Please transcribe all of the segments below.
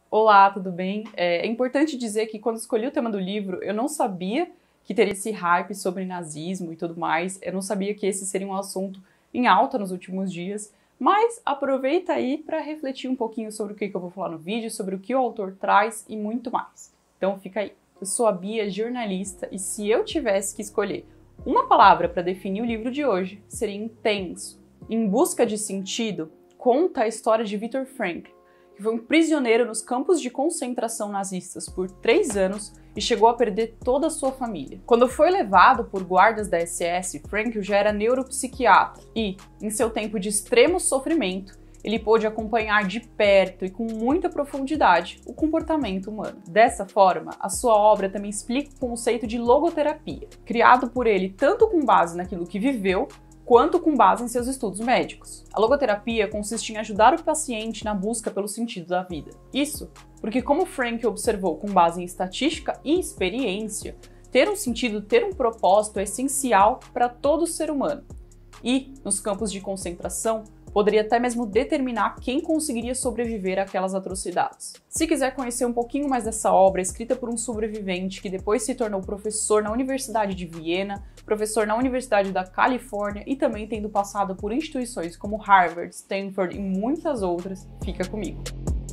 Olá, tudo bem? É importante dizer que quando escolhi o tema do livro, eu não sabia que teria esse hype sobre nazismo e tudo mais, eu não sabia que esse seria um assunto em alta nos últimos dias, mas aproveita aí para refletir um pouquinho sobre o que eu vou falar no vídeo, sobre o que o autor traz e muito mais. Então fica aí. Eu sou a Bia, jornalista, e se eu tivesse que escolher uma palavra para definir o livro de hoje, seria intenso. Em Busca de Sentido, conta a história de Viktor Frankl, que foi um prisioneiro nos campos de concentração nazistas por 3 anos e chegou a perder toda a sua família. Quando foi levado por guardas da SS, Frankl já era neuropsiquiatra e, em seu tempo de extremo sofrimento, ele pôde acompanhar de perto e com muita profundidade o comportamento humano. Dessa forma, a sua obra também explica o conceito de logoterapia, criado por ele tanto com base naquilo que viveu, quanto com base em seus estudos médicos. A logoterapia consiste em ajudar o paciente na busca pelo sentido da vida. Isso porque, como Frankl observou com base em estatística e experiência, ter um sentido, ter um propósito é essencial para todo ser humano. E, nos campos de concentração, poderia até mesmo determinar quem conseguiria sobreviver àquelas atrocidades. Se quiser conhecer um pouquinho mais dessa obra, escrita por um sobrevivente que depois se tornou professor na Universidade de Viena, professor na Universidade da Califórnia e também tendo passado por instituições como Harvard, Stanford e muitas outras, fica comigo.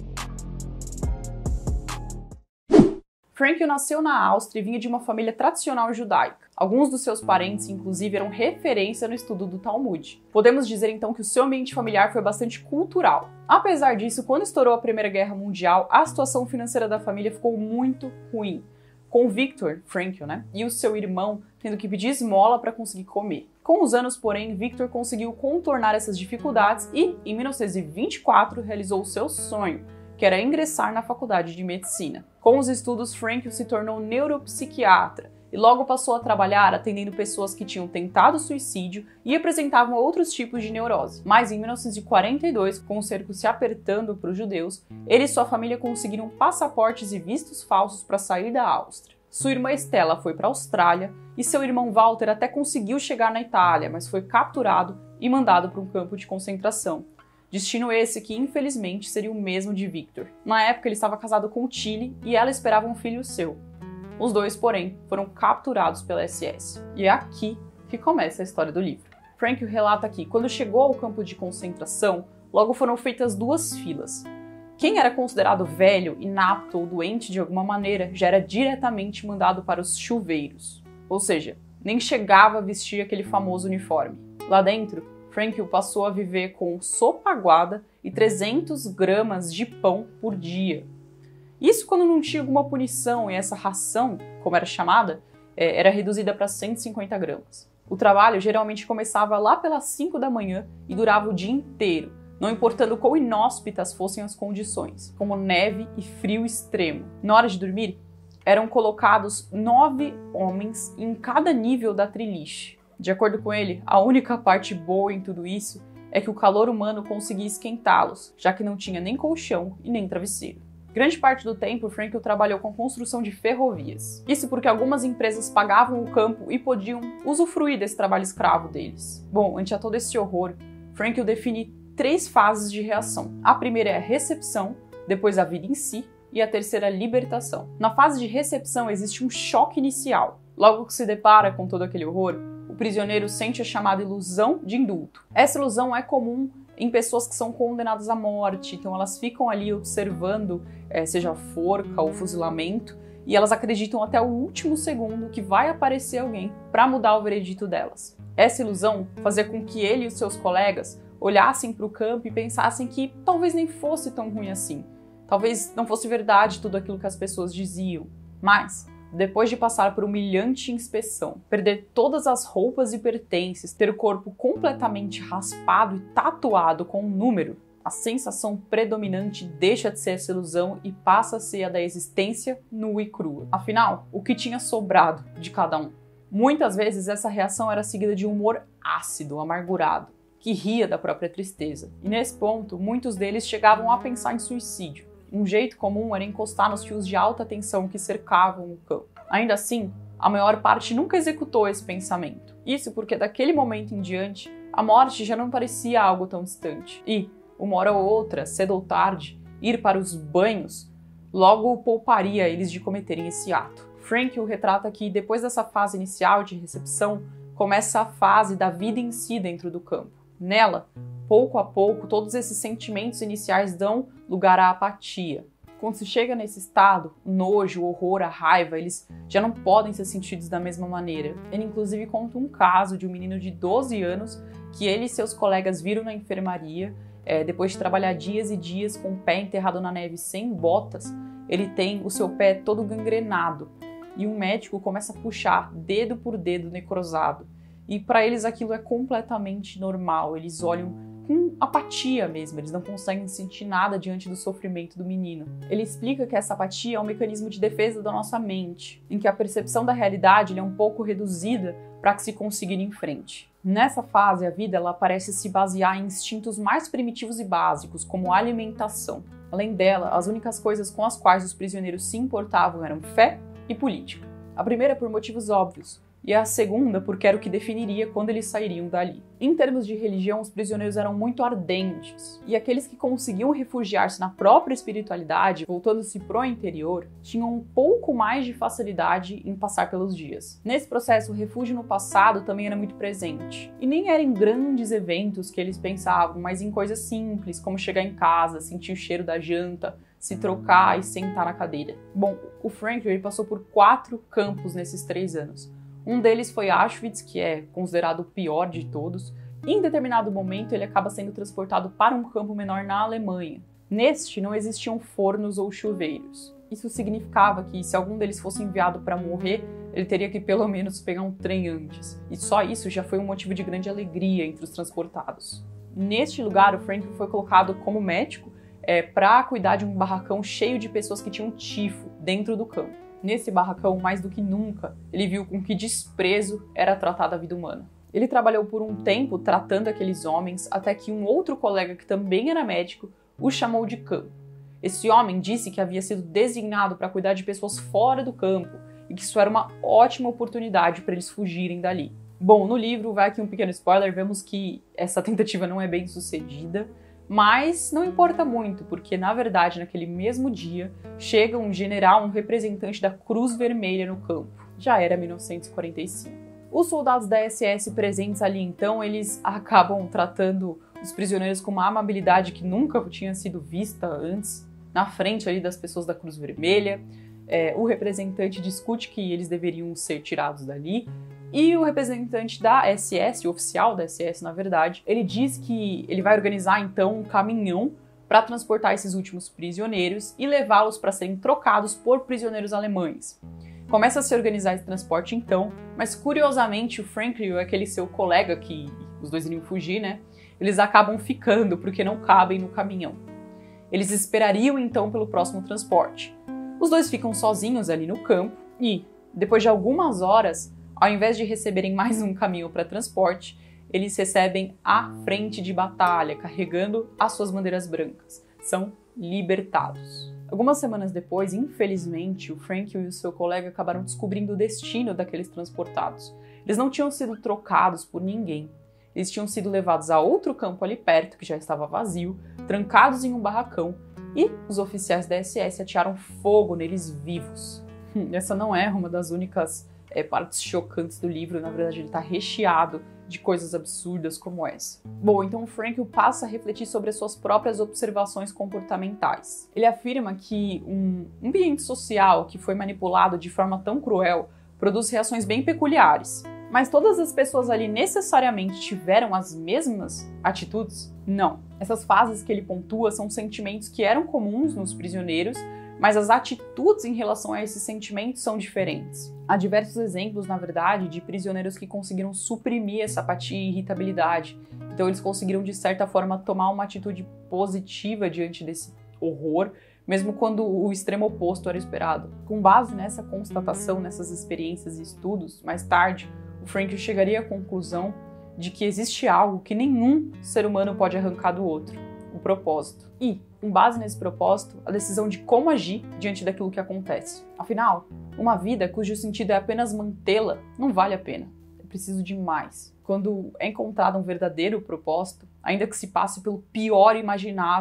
Frankl nasceu na Áustria e vinha de uma família tradicional judaica. Alguns dos seus parentes, inclusive, eram referência no estudo do Talmud. Podemos dizer, então, que o seu ambiente familiar foi bastante cultural. Apesar disso, quando estourou a Primeira Guerra Mundial, a situação financeira da família ficou muito ruim, com Viktor Frankl, e o seu irmão tendo que pedir esmola para conseguir comer. Com os anos, porém, Viktor conseguiu contornar essas dificuldades e, em 1924, realizou o seu sonho, que era ingressar na faculdade de medicina. Com os estudos, Frankl se tornou neuropsiquiatra e logo passou a trabalhar atendendo pessoas que tinham tentado suicídio e apresentavam outros tipos de neurose. Mas em 1942, com o cerco se apertando para os judeus, ele e sua família conseguiram passaportes e vistos falsos para sair da Áustria. Sua irmã Estela foi para a Austrália e seu irmão Walter até conseguiu chegar na Itália, mas foi capturado e mandado para um campo de concentração. Destino esse que, infelizmente, seria o mesmo de Viktor. Na época, ele estava casado com Tilly e ela esperava um filho seu. Os dois, porém, foram capturados pela SS. E é aqui que começa a história do livro. Frankl relata que, quando chegou ao campo de concentração, logo foram feitas 2 filas. Quem era considerado velho, inapto ou doente de alguma maneira, já era diretamente mandado para os chuveiros. Ou seja, nem chegava a vestir aquele famoso uniforme. Lá dentro, Frankl passou a viver com sopa aguada e 300 gramas de pão por dia. Isso quando não tinha alguma punição e essa ração, como era chamada, era reduzida para 150 gramas. O trabalho geralmente começava lá pelas 5 da manhã e durava o dia inteiro, não importando quão inóspitas fossem as condições, como neve e frio extremo. Na hora de dormir, eram colocados 9 homens em cada nível da triliche. De acordo com ele, a única parte boa em tudo isso é que o calor humano conseguia esquentá-los, já que não tinha nem colchão e nem travesseiro. Grande parte do tempo, Frankl trabalhou com a construção de ferrovias. Isso porque algumas empresas pagavam o campo e podiam usufruir desse trabalho escravo deles. Bom, ante a todo esse horror, Frankl define 3 fases de reação. A primeira é a recepção, depois a vida em si e a terceira a libertação. Na fase de recepção existe um choque inicial. Logo que se depara com todo aquele horror, o prisioneiro sente a chamada ilusão de indulto. Essa ilusão é comum em pessoas que são condenadas à morte, então elas ficam ali observando, seja a forca ou fuzilamento, e elas acreditam até o último segundo que vai aparecer alguém para mudar o veredito delas. Essa ilusão fazia com que ele e os seus colegas olhassem para o campo e pensassem que talvez nem fosse tão ruim assim, talvez não fosse verdade tudo aquilo que as pessoas diziam, mas depois de passar por humilhante inspeção, perder todas as roupas e pertences, ter o corpo completamente raspado e tatuado com um número, a sensação predominante deixa de ser essa ilusão e passa a ser a da existência nua e crua. Afinal, o que tinha sobrado de cada um? Muitas vezes essa reação era seguida de um humor ácido, amargurado, que ria da própria tristeza. E nesse ponto, muitos deles chegavam a pensar em suicídio. Um jeito comum era encostar nos fios de alta tensão que cercavam o campo. Ainda assim, a maior parte nunca executou esse pensamento. Isso porque daquele momento em diante, a morte já não parecia algo tão distante. E, uma hora ou outra, cedo ou tarde, ir para os banhos logo pouparia eles de cometerem esse ato. Frankl retrata que depois dessa fase inicial de recepção, começa a fase da vida em si dentro do campo. Nela, pouco a pouco, todos esses sentimentos iniciais dão lugar à apatia. Quando se chega nesse estado, o nojo, o horror, a raiva, eles já não podem ser sentidos da mesma maneira. Ele inclusive conta um caso de um menino de 12 anos que ele e seus colegas viram na enfermaria, depois de trabalhar dias e dias com o pé enterrado na neve sem botas, ele tem o seu pé todo gangrenado. E um médico começa a puxar dedo por dedo necrosado. E para eles aquilo é completamente normal, eles olham com apatia mesmo, eles não conseguem sentir nada diante do sofrimento do menino. Ele explica que essa apatia é um mecanismo de defesa da nossa mente, em que a percepção da realidade é um pouco reduzida para que se consiga ir em frente. Nessa fase, a vida ela parece se basear em instintos mais primitivos e básicos, como a alimentação. Além dela, as únicas coisas com as quais os prisioneiros se importavam eram fé e política. A primeira por motivos óbvios, e a segunda porque era o que definiria quando eles sairiam dali. Em termos de religião, os prisioneiros eram muito ardentes, e aqueles que conseguiam refugiar-se na própria espiritualidade, voltando-se pro interior, tinham um pouco mais de facilidade em passar pelos dias. Nesse processo, o refúgio no passado também era muito presente, e nem era em grandes eventos que eles pensavam, mas em coisas simples, como chegar em casa, sentir o cheiro da janta, se trocar e sentar na cadeira. Bom, o Frankl ele passou por 4 campos nesses 3 anos. Um deles foi Auschwitz, que é considerado o pior de todos. E em determinado momento, ele acaba sendo transportado para um campo menor na Alemanha. Neste, não existiam fornos ou chuveiros. Isso significava que, se algum deles fosse enviado para morrer, ele teria que pelo menos pegar um trem antes. E só isso já foi um motivo de grande alegria entre os transportados. Neste lugar, o Frankl foi colocado como médico para cuidar de um barracão cheio de pessoas que tinham tifo dentro do campo. Nesse barracão, mais do que nunca, ele viu com que desprezo era tratada a vida humana. Ele trabalhou por um tempo tratando aqueles homens, até que um outro colega que também era médico o chamou de campo. Esse homem disse que havia sido designado para cuidar de pessoas fora do campo e que isso era uma ótima oportunidade para eles fugirem dali. Bom, no livro, vai aqui um pequeno spoiler, vemos que essa tentativa não é bem sucedida, mas não importa muito, porque na verdade naquele mesmo dia chega um general, um representante da Cruz Vermelha no campo. Já era 1945. Os soldados da SS presentes ali então, eles acabam tratando os prisioneiros com uma amabilidade que nunca tinha sido vista antes, na frente ali das pessoas da Cruz Vermelha. O representante discute que eles deveriam ser tirados dali, e o representante da SS, o oficial da SS na verdade, ele diz que ele vai organizar então um caminhão para transportar esses últimos prisioneiros e levá-los para serem trocados por prisioneiros alemães. Começa a se organizar esse transporte então, mas curiosamente o Frankl e aquele seu colega, que os dois iriam fugir, né? Eles acabam ficando porque não cabem no caminhão. Eles esperariam então pelo próximo transporte. Os dois ficam sozinhos ali no campo e, depois de algumas horas, ao invés de receberem mais um caminhão para transporte, eles recebem a frente de batalha, carregando as suas bandeiras brancas. São libertados. Algumas semanas depois, infelizmente, o Frankl e o seu colega acabaram descobrindo o destino daqueles transportados. Eles não tinham sido trocados por ninguém. Eles tinham sido levados a outro campo ali perto, que já estava vazio, trancados em um barracão, e os oficiais da SS atearam fogo neles vivos. Essa não é uma das únicas partes chocantes do livro, na verdade ele está recheado de coisas absurdas como essa. Bom, então o Frankl passa a refletir sobre as suas próprias observações comportamentais. Ele afirma que um ambiente social que foi manipulado de forma tão cruel produz reações bem peculiares. Mas todas as pessoas ali necessariamente tiveram as mesmas atitudes? Não. Essas fases que ele pontua são sentimentos que eram comuns nos prisioneiros, mas as atitudes em relação a esses sentimentos são diferentes. Há diversos exemplos, na verdade, de prisioneiros que conseguiram suprimir essa apatia e irritabilidade. Então eles conseguiram, de certa forma, tomar uma atitude positiva diante desse horror, mesmo quando o extremo oposto era esperado. Com base nessa constatação, nessas experiências e estudos, mais tarde, o Frankl chegaria à conclusão de que existe algo que nenhum ser humano pode arrancar do outro: o propósito. E, com base nesse propósito, a decisão de como agir diante daquilo que acontece. Afinal, uma vida cujo sentido é apenas mantê-la não vale a pena. É preciso de mais. Quando é encontrado um verdadeiro propósito, ainda que se passe pelo pior imaginável,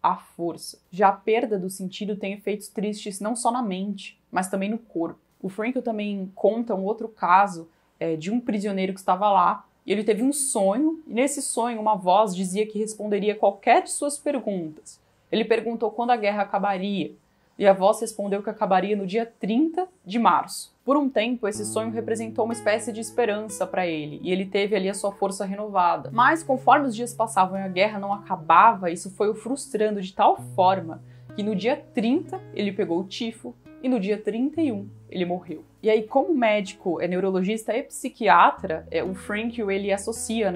à força. Já a perda do sentido tem efeitos tristes não só na mente, mas também no corpo. O Frankl também conta um outro caso de um prisioneiro que estava lá, e ele teve um sonho, e nesse sonho uma voz dizia que responderia qualquer de suas perguntas. Ele perguntou quando a guerra acabaria, e a voz respondeu que acabaria no dia 30 de março. Por um tempo, esse sonho representou uma espécie de esperança para ele, e ele teve ali a sua força renovada. Mas conforme os dias passavam e a guerra não acabava, isso foi o frustrando de tal forma que no dia 30 ele pegou o tifo, e no dia 31 ele morreu. E aí, como médico, neurologista e psiquiatra, o Frankl ele associa,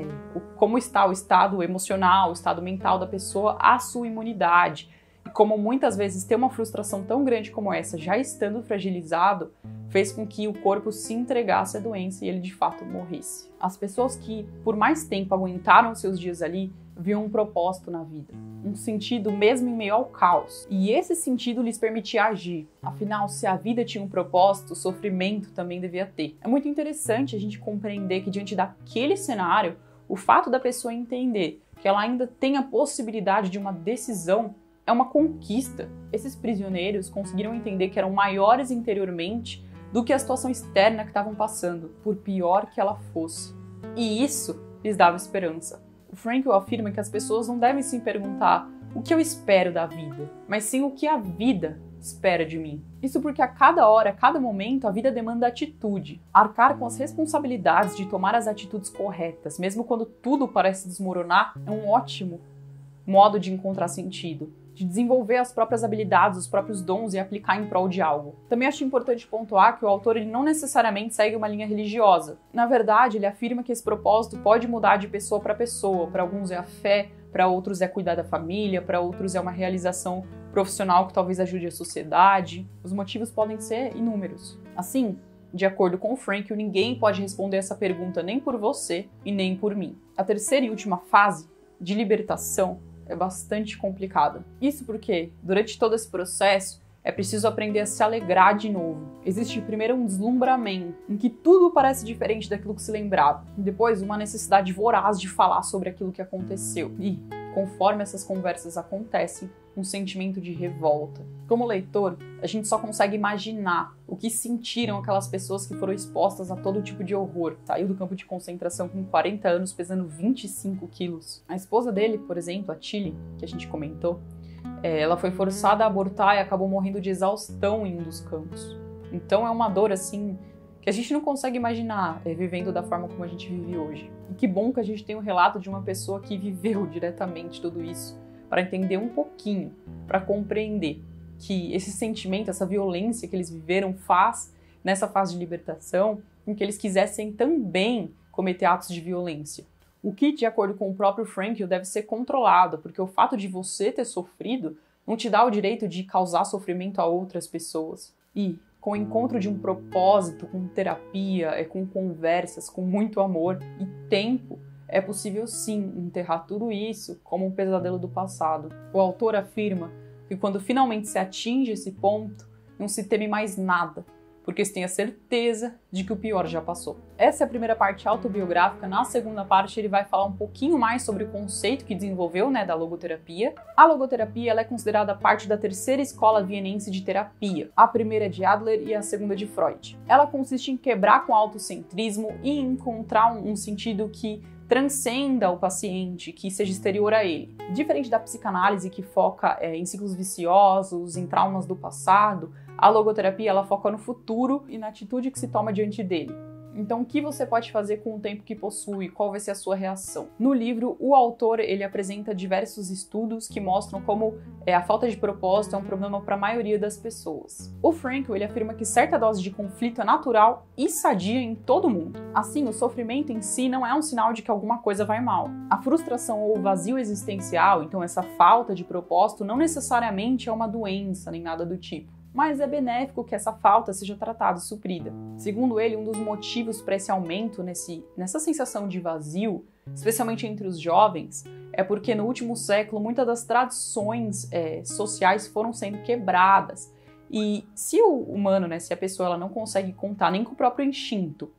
como está o estado emocional, o estado mental da pessoa à sua imunidade. E como muitas vezes ter uma frustração tão grande como essa, já estando fragilizado, fez com que o corpo se entregasse à doença e ele de fato morresse. As pessoas que por mais tempo aguentaram seus dias ali, viam um propósito na vida, um sentido mesmo em meio ao caos. E esse sentido lhes permitia agir. Afinal, se a vida tinha um propósito, o sofrimento também devia ter. É muito interessante a gente compreender que diante daquele cenário, o fato da pessoa entender que ela ainda tem a possibilidade de uma decisão é uma conquista. Esses prisioneiros conseguiram entender que eram maiores interiormente do que a situação externa que estavam passando, por pior que ela fosse. E isso lhes dava esperança. O Frankl afirma que as pessoas não devem se perguntar o que eu espero da vida, mas sim o que a vida espera de mim. Isso porque a cada hora, a cada momento, a vida demanda atitude. Arcar com as responsabilidades de tomar as atitudes corretas, mesmo quando tudo parece desmoronar, é um ótimo modo de encontrar sentido, de desenvolver as próprias habilidades, os próprios dons e aplicar em prol de algo. Também acho importante pontuar que o autor ele não necessariamente segue uma linha religiosa. Na verdade, ele afirma que esse propósito pode mudar de pessoa para pessoa. Para alguns é a fé, para outros é cuidar da família, para outros é uma realização profissional que talvez ajude a sociedade. Os motivos podem ser inúmeros. Assim, de acordo com o Frankl, ninguém pode responder essa pergunta nem por você e nem por mim. A terceira e última fase, de libertação, é bastante complicada. Isso porque, durante todo esse processo, é preciso aprender a se alegrar de novo. Existe primeiro um deslumbramento, em que tudo parece diferente daquilo que se lembrava. E depois, uma necessidade voraz de falar sobre aquilo que aconteceu. E, conforme essas conversas acontecem, um sentimento de revolta. Como leitor, a gente só consegue imaginar o que sentiram aquelas pessoas que foram expostas a todo tipo de horror. Saiu do campo de concentração com 40 anos, pesando 25 quilos. A esposa dele, por exemplo, a Tilly, que a gente comentou, ela foi forçada a abortar e acabou morrendo de exaustão em um dos campos. Então é uma dor, assim, que a gente não consegue imaginar vivendo da forma como a gente vive hoje. E que bom que a gente tem um relato de uma pessoa que viveu diretamente tudo isso, para entender um pouquinho, para compreender que esse sentimento, essa violência que eles viveram faz, nessa fase de libertação, com que eles quisessem também cometer atos de violência. O que, de acordo com o próprio Frankl, deve ser controlado, porque o fato de você ter sofrido não te dá o direito de causar sofrimento a outras pessoas. E, com o encontro de um propósito, com terapia, com conversas, com muito amor e tempo, é possível sim enterrar tudo isso como um pesadelo do passado. O autor afirma que quando finalmente se atinge esse ponto, não se teme mais nada, porque se tem a certeza de que o pior já passou. Essa é a primeira parte autobiográfica. Na segunda parte ele vai falar um pouquinho mais sobre o conceito que desenvolveu, da logoterapia. A logoterapia ela é considerada parte da terceira escola vienense de terapia. A primeira é de Adler e a segunda de Freud. Ela consiste em quebrar com o autocentrismo e encontrar um sentido que transcenda o paciente, que seja exterior a ele. Diferente da psicanálise, que foca em ciclos viciosos, em traumas do passado, a logoterapia ela foca no futuro e na atitude que se toma diante dele. Então, o que você pode fazer com o tempo que possui? Qual vai ser a sua reação? No livro, o autor ele apresenta diversos estudos que mostram como a falta de propósito é um problema para a maioria das pessoas. O Frankl ele afirma que certa dose de conflito é natural e sadia em todo mundo. Assim, o sofrimento em si não é um sinal de que alguma coisa vai mal. A frustração ou o vazio existencial, então essa falta de propósito, não necessariamente é uma doença nem nada do tipo. Mas é benéfico que essa falta seja tratada e suprida. Segundo ele, um dos motivos para esse aumento nessa sensação de vazio, especialmente entre os jovens, é porque no último século muitas das tradições sociais foram sendo quebradas. E se o humano, se a pessoa ela não consegue contar nem com o próprio instinto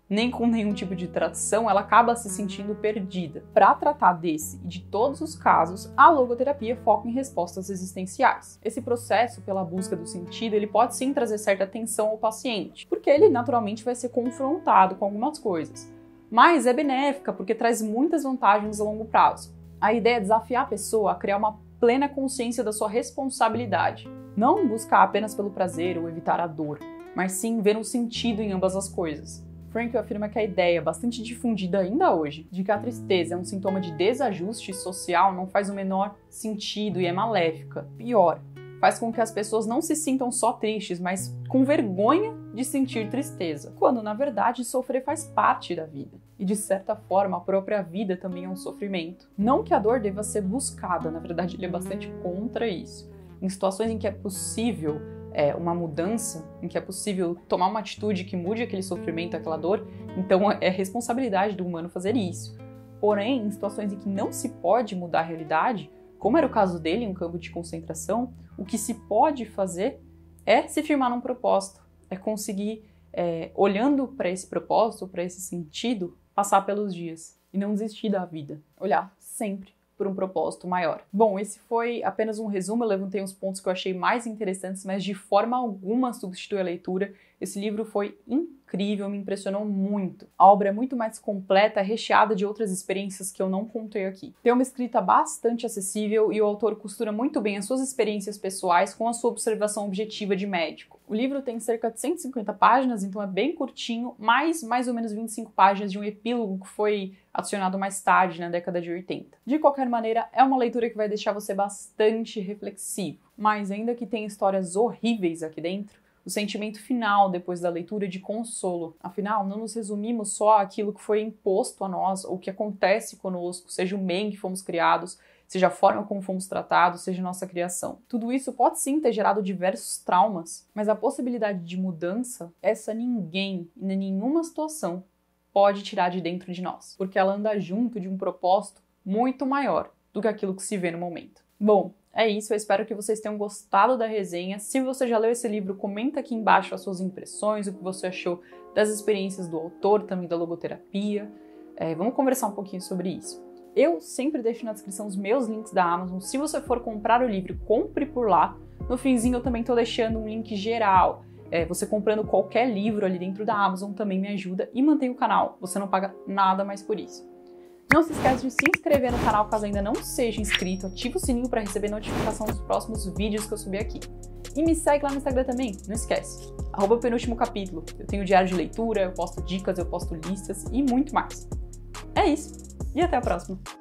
nem com nenhum tipo de tradução, ela acaba se sentindo perdida. Para tratar desse e de todos os casos, a logoterapia foca em respostas existenciais. Esse processo pela busca do sentido, ele pode sim trazer certa tensão ao paciente, porque ele naturalmente vai ser confrontado com algumas coisas. Mas é benéfica porque traz muitas vantagens a longo prazo. A ideia é desafiar a pessoa a criar uma plena consciência da sua responsabilidade. Não buscar apenas pelo prazer ou evitar a dor, mas sim ver um sentido em ambas as coisas. Frankl afirma que a ideia, bastante difundida ainda hoje, de que a tristeza é um sintoma de desajuste social não faz o menor sentido e é maléfica. Pior, faz com que as pessoas não se sintam só tristes, mas com vergonha de sentir tristeza, quando na verdade sofrer faz parte da vida. E de certa forma a própria vida também é um sofrimento. Não que a dor deva ser buscada, na verdade ele é bastante contra isso. Em situações em que é possível uma mudança, em que é possível tomar uma atitude que mude aquele sofrimento, aquela dor, então é responsabilidade do humano fazer isso. Porém, em situações em que não se pode mudar a realidade, como era o caso dele em um campo de concentração, o que se pode fazer é se firmar num propósito, é conseguir, olhando para esse propósito, para esse sentido, passar pelos dias e não desistir da vida. Olhar sempre por um propósito maior. Bom, esse foi apenas um resumo, eu levantei os pontos que eu achei mais interessantes, mas de forma alguma substitui a leitura. Esse livro foi incrível, me impressionou muito. A obra é muito mais completa, recheada de outras experiências que eu não contei aqui. Tem uma escrita bastante acessível e o autor costura muito bem as suas experiências pessoais com a sua observação objetiva de médico. O livro tem cerca de 150 páginas, então é bem curtinho, mais ou menos 25 páginas de um epílogo que foi adicionado mais tarde, na década de 80. De qualquer maneira, é uma leitura que vai deixar você bastante reflexivo. Mas ainda que tenha histórias horríveis aqui dentro, o sentimento final depois da leitura é de consolo. Afinal, não nos resumimos só àquilo que foi imposto a nós, ou que acontece conosco, seja o meio em que fomos criados, seja a forma como fomos tratados, seja a nossa criação. Tudo isso pode sim ter gerado diversos traumas, mas a possibilidade de mudança, essa ninguém, em nenhuma situação, pode tirar de dentro de nós, porque ela anda junto de um propósito muito maior do que aquilo que se vê no momento. Bom, é isso, eu espero que vocês tenham gostado da resenha. Se você já leu esse livro, comenta aqui embaixo as suas impressões, o que você achou das experiências do autor, também da logoterapia. Vamos conversar um pouquinho sobre isso. Eu sempre deixo na descrição os meus links da Amazon. Se você for comprar o livro, compre por lá. No finzinho eu também estou deixando um link geral. Você comprando qualquer livro ali dentro da Amazon também me ajuda e mantém o canal. Você não paga nada mais por isso. Não se esqueça de se inscrever no canal caso ainda não seja inscrito. Ativa o sininho para receber notificação dos próximos vídeos que eu subir aqui. E me segue lá no Instagram também, não esquece. @penúltimo capítulo. Eu tenho diário de leitura, eu posto dicas, eu posto listas e muito mais. É isso. E até a próxima!